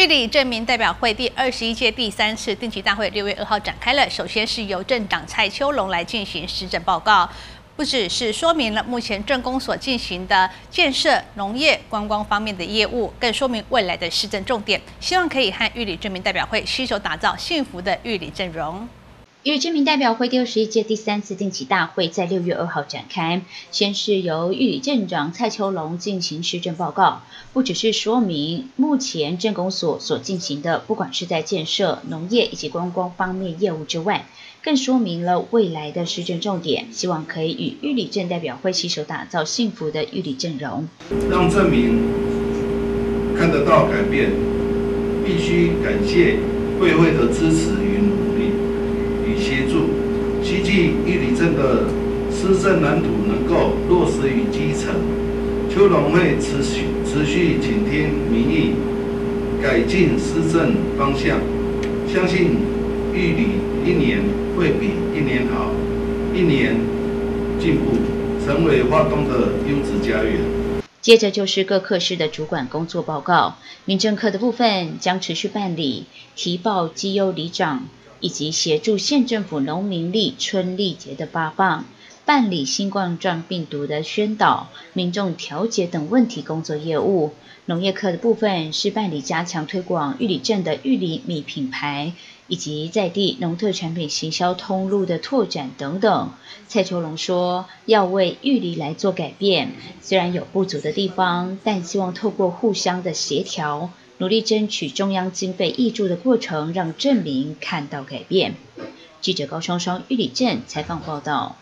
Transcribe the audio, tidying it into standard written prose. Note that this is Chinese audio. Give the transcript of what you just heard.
玉里镇民代表会第21届第3次定期大会6月2号展开了。首先是由镇长蔡秋龙来进行施政报告，不只是说明了目前镇公所进行的建设、农业、观光方面的业务，更说明未来的施政重点，希望可以和玉里镇民代表会携手打造幸福的玉里镇容。 玉里镇民代表会第21届第3次定期大会在6月2号展开，先是由玉里镇长蔡秋龙进行施政报告，不只是说明目前镇公所进行的，不管是在建设、农业以及观光方面业务之外，更说明了未来的施政重点，希望可以与玉里镇代表会携手打造幸福的玉里镇容， 让镇民看得到改变，必须感谢会的支持与努力与协助，希冀玉里镇的施政蓝图能够落实于基层。秋龙会持续倾听民意，改进施政方向，相信玉里一年会比一年好，一年进步，成为花东的优质家园。 接着就是各科室的主管工作报告，民政科的部分将持续办理提报绩优里长，以及协助县政府农民历、春历节的发放，办理新冠状病毒的宣导、民众调解等问题工作业务。农业科的部分是办理加强推广玉里镇的玉里米品牌，以及在地农特产品行销通路的拓展等等。蔡秋龙说，要为玉里来做改变，虽然有不足的地方，但希望透过互相的协调，努力争取中央经费挹注的过程，让镇民看到改变。记者高双双玉里镇采访报道。